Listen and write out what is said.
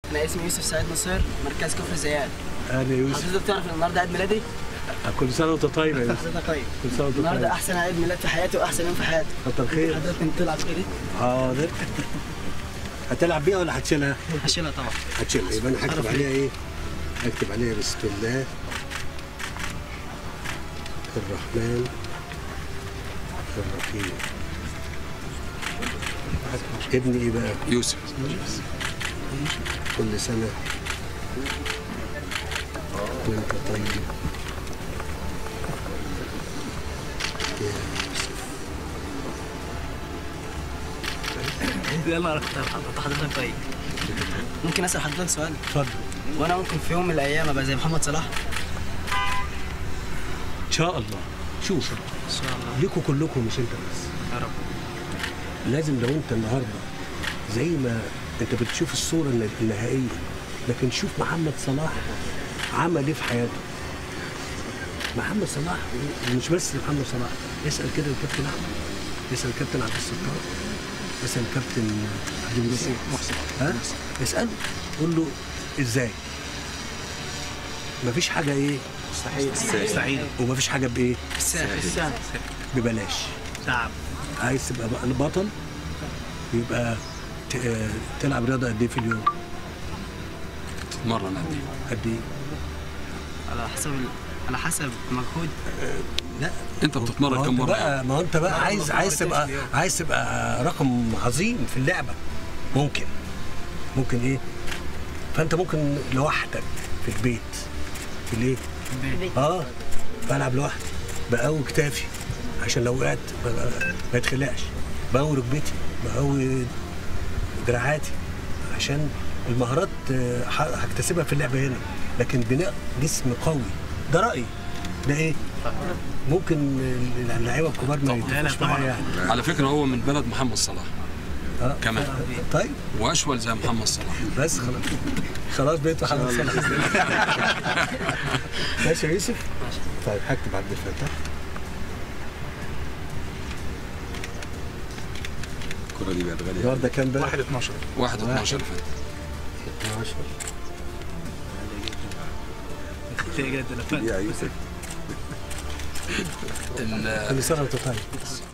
انا اسمي يوسف سعيد نصير، مركز كفر زياد. اهلا يا يوسف. حضرتك تعرف ان النهارده عيد ميلادي؟ كل سنه وانت طيب يا يوسف. حضرتك طيب. كل سنه وانت طيب. النهارده احسن عيد ميلاد في حياتي واحسن يوم في حياتي. كتر خير. حضرتك تلعب كده؟ حاضر. هتلعب بيها ولا هتشيلها؟ هشيلها طبعا. هتشيلها، يبقى انا هكتب عليها ايه؟ هكتب عليها بسم الله الرحمن الرحيم. ابني ايه بقى؟ يوسف. كل سنة وانت طيب يا يوسف. يلا حضرتك طيب. ممكن اسال حضرتك سؤال؟ اتفضل. وانا ممكن في يوم من الايام ابقى زي محمد صلاح؟ ان شاء الله. شوف ان شاء الله. ليكوا كلكم مش انت بس. يا رب. لازم لو انت النهارده زي ما انت بتشوف الصوره النهائيه، لكن شوف محمد صلاح عمل ايه في حياته. محمد صلاح مش بس محمد صلاح، اسال كده الكابتن احمد، اسال الكابتن عبد الستار، اسال الكابتن عبد النسير محسن، ها؟ اساله قول له ازاي؟ مفيش حاجه ايه؟ مستحيل. ومفيش حاجه بايه؟ السهل. ببلاش. تعب. عايز تبقى بطل يبقى تلعب رياضه قد ايه في اليوم؟ تتمرن قد ايه؟ على حسب مجهود. لا انت بتتمرن كم مره؟ ما هو انت بقى عايز تبقى رقم عظيم في اللعبه. ممكن ايه؟ فانت ممكن لوحدك في البيت. في الايه؟ بلعب لوحدي، بقوي كتافي عشان لو وقعت ما يتخلعش، بقوي ركبتي، بقوي دراعاتي، عشان المهارات هكتسبها في اللعبه هنا، لكن بناء جسم قوي ده رايي. ده ايه؟ ممكن اللعيبه الكبار ما يتفقوش معايا يعني. على فكره هو من بلد محمد صلاح كمان. طيب واشول زي محمد صلاح. بس خلاص بقيت محمد صلاح. ماشي يا يوسف؟ طيب هكتب عبد الفتاح. الكره دي بقت غاليه. النهارده كام بقى؟ 1/12. 1/12 فات. 12 يا يوسف. كل سنه وانت طيب.